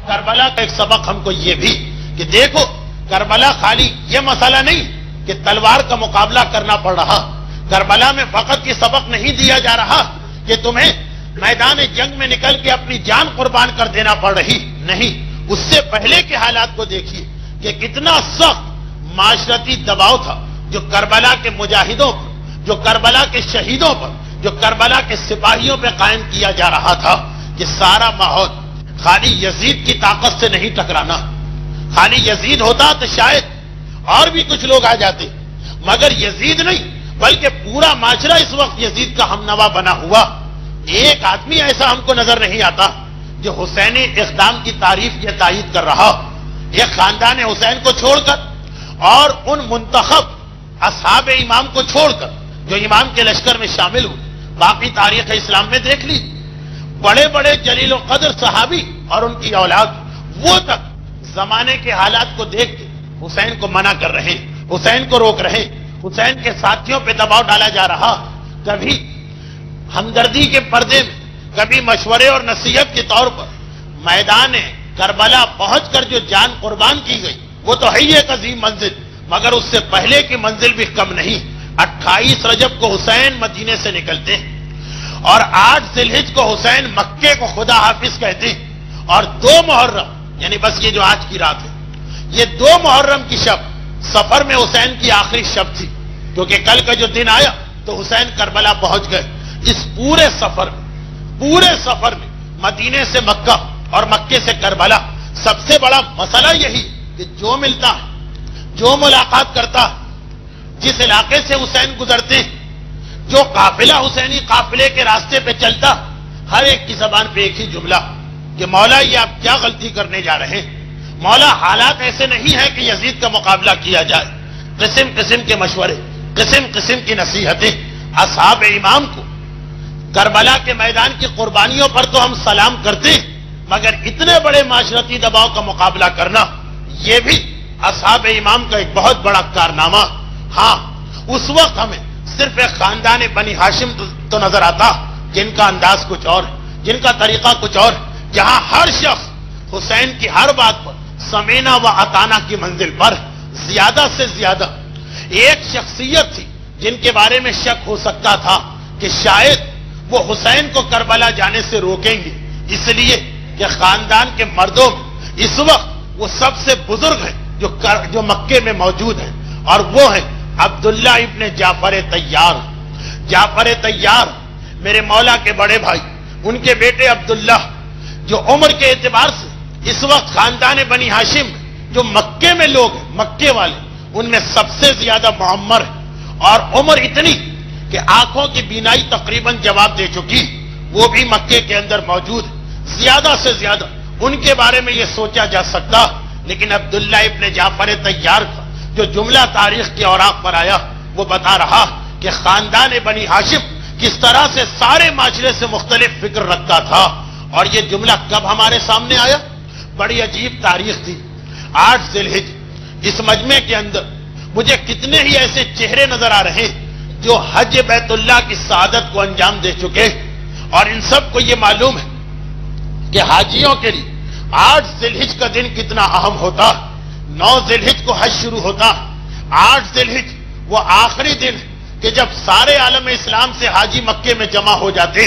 کربلا کا ایک سبق ہم کو یہ بھی کہ دیکھو کربلا خالی یہ مسئلہ نہیں کہ تلوار کا مقابلہ کرنا پڑ رہا، کربلا میں فقط یہ سبق نہیں دیا جا رہا کہ تمہیں میدان جنگ میں نکل کے اپنی جان قربان کر دینا پڑ رہی، نہیں، اس سے پہلے کے حالات کو دیکھیے کہ کتنا سخت معاشرتی دباؤ تھا جو کربلا کے مجاہدوں پر، جو کربلا کے شہیدوں پر، جو کربلا کے سپاہیوں پہ قائم کیا جا رہا تھا کہ سارا ماحول خالی یزید کی طاقت سے نہیں ٹکرانا، خالی یزید ہوتا تو شاید اور بھی کچھ لوگ آ جاتے، مگر یزید نہیں بلکہ پورا معاشرہ اس وقت یزید کا ہمنوا بنا ہوا۔ ایک آدمی ایسا ہم کو نظر نہیں آتا جو حسینی اقدام کی تعریف یا تائید کر رہا، ایک خاندان حسین کو چھوڑ کر اور ان منتخب اصحاب امام کو چھوڑ کر جو امام کے لشکر میں شامل ہوئے۔ باقی تاریخ اسلام میں دیکھ لی، بڑے بڑے جلیل و قدر صحابی اور ان کی اولاد وہ تک زمانے کے حالات کو دیکھ کے حسین کو منع کر رہے ہیں، حسین کو روک رہے ہیں، حسین کے ساتھیوں پہ دباؤ ڈالا جا رہا، کبھی ہمدردی کے پردے میں، کبھی مشورے اور نصیحت کے طور پر میدان کربلا پہنچ کر جو جان قربان کی گئی وہ تو ہے ہی ایک عظیم منزل، مگر اس سے پہلے کی منزل بھی کم نہیں۔ 28 رجب کو حسین مدینے سے نکلتے ہیں اور 8 ذی الحجہ کو حسین مکے کو خدا حافظ کہتے ہیں، اور 2 محرم یعنی بس یہ جو آج کی رات ہے، یہ 2 محرم کی شب سفر میں حسین کی آخری شب تھی، کیونکہ کل کا جو دن آیا تو حسین کربلا پہنچ گئے۔ اس پورے سفر میں مدینے سے مکہ اور مکے سے کربلا سب سے بڑا مسئلہ یہی کہ جو ملتا ہے، جو ملاقات کرتا ہے، جس علاقے سے حسین گزرتے ہیں، جو قافلہ حسینی قافلے کے راستے پہ چلتا، ہر ایک کی زبان پہ ایک ہی جملہ کہ مولا یہ آپ کیا غلطی کرنے جا رہے ہیں، مولا حالات ایسے نہیں ہیں کہ یزید کا مقابلہ کیا جائے۔ قسم قسم کے مشورے، قسم قسم کی نصیحتیں اصحاب امام کو۔ کربلا کے میدان کی قربانیوں پر تو ہم سلام کرتے ہیں، مگر اتنے بڑے معاشرتی دباؤ کا مقابلہ کرنا یہ بھی اصحاب امام کا ایک بہت بڑا کارنامہ۔ ہاں، اس وقت ہمیں صرف ایک خاندان بنی ہاشم تو نظر آتا جن کا انداز کچھ اور، جن کا طریقہ کچھ اور، جہاں ہر شخص حسین کی ہر بات پر سمینا و اطانا کی منزل پر زیادہ سے زیادہ ایک شخصیت تھی جن کے بارے میں شک ہو سکتا تھا کہ شاید وہ حسین کو کربلا جانے سے روکیں گے، اس لیے کہ خاندان کے مردوں میں اس وقت وہ سب سے بزرگ ہیں جو مکے میں موجود ہیں، اور وہ ہیں عبداللہ ابن جعفر طیار۔ جعفر طیار میرے مولا کے بڑے بھائی، ان کے بیٹے عبداللہ، جو عمر کے اعتبار سے اس وقت خاندان بنی ہاشم جو مکے میں لوگ ہیں، مکے والے، ان میں سب سے زیادہ معمر ہے، اور عمر اتنی کہ آنکھوں کی بینائی تقریباً جواب دے چکی، وہ بھی مکے کے اندر موجود ہے۔ زیادہ سے زیادہ ان کے بارے میں یہ سوچا جا سکتا، لیکن عبداللہ ابن جعفر طیار کا جو جملہ تاریخ کے اوراق پر آیا وہ بتا رہا کہ خاندان بنی ہاشم کس طرح سے سارے معاشرے سے مختلف فکر رکھتا تھا، اور یہ جملہ کب ہمارے سامنے آیا؟ بڑی عجیب تاریخ تھی، 8 ذی الحجہ۔ اس مجمع کے اندر مجھے کتنے ہی ایسے چہرے نظر آ رہے ہیں جو حج بیت اللہ کی سعادت کو انجام دے چکے، اور ان سب کو یہ معلوم ہے کہ حاجیوں کے لیے 8 ذی الحجہ کا دن کتنا اہم ہوتا۔ 9 ذی الحجہ کو حج شروع ہوتا، 8 ذی الحجہ وہ آخری دن کہ جب سارے عالم اسلام سے حاجی مکے میں جمع ہو جاتے،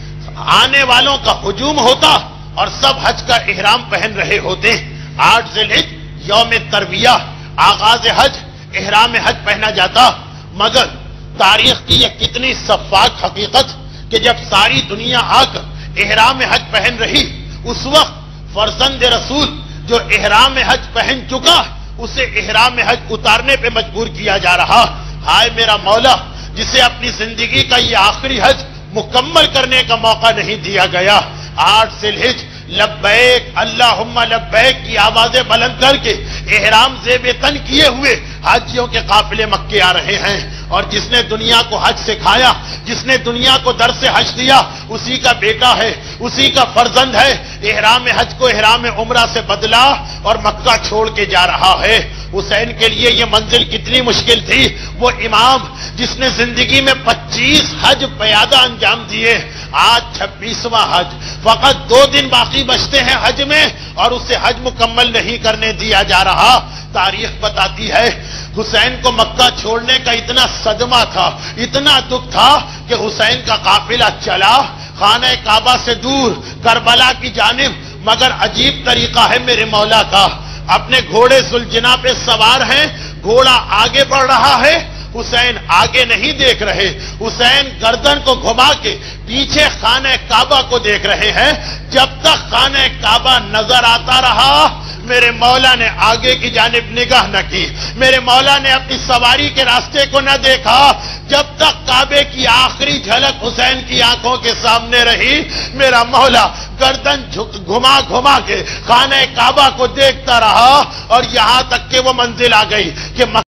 آنے والوں کا ہجوم ہوتا اور سب حج کا احرام پہن رہے ہوتے۔ 8 ذی الحجہ یوم ترویہ، آغاز حج، احرام حج پہنا جاتا، مگر تاریخ کی یہ کتنی شفاف حقیقت کہ جب ساری دنیا آ کر احرام حج پہن رہی، اس وقت فرزند رسول جو احرام حج پہن چکا اسے احرام حج اتارنے پہ مجبور کیا جا رہا۔ ہائے میرا مولا، جسے اپنی زندگی کا یہ آخری حج مکمل کرنے کا موقع نہیں دیا گیا۔ 8 ذی الحجہ لبیک اللہم لبیک کی آوازیں بلند کر کے احرام زیب تن کیے ہوئے حاجیوں کے قافلے مکے آ رہے ہیں، اور جس نے دنیا کو حج سکھایا، جس نے دنیا کو درس حج دیا، اسی کا بیٹا ہے، اسی کا فرزند ہے، احرام حج کو احرام عمرہ سے بدلا اور مکہ چھوڑ کے جا رہا ہے۔ حسین کے لیے یہ منزل کتنی مشکل تھی. وہ امام جس نے زندگی میں 25 حج پیادہ انجام دیے، آج 26واں حج، فقط 2 دن باقی بچتے ہیں حج میں اور اسے حج مکمل نہیں کرنے دیا جا رہا. تاریخ بتاتی ہے حسین کو مکہ چھوڑنے کا اتنا صدمہ تھا، اتنا دکھ تھا کہ حسین کا قافلہ چلا خانہ کعبہ سے دور کربلا کی جانب، مگر عجیب طریقہ ہے میرے مولا کا. اپنے گھوڑے ذوالجناح پہ سوار ہیں، گھوڑا آگے بڑھ رہا ہے، حسین آگے نہیں دیکھ رہے، حسین گردن کو گھما کے پیچھے خانہ کعبہ کو دیکھ رہے ہیں. جب تک خانہ کعبہ نظر آتا رہا میرے مولا نے آگے کی جانب نگاہ نہ کی، میرے مولا نے اپنی سواری کے راستے کو نہ دیکھا. جب تک کعبے کی آخری جھلک حسین کی آنکھوں کے سامنے رہی میرا مولا گردن گھما گھما کے خانہ کعبہ کو دیکھتا رہا، اور یہاں تک کہ وہ منزل آ گئی کہ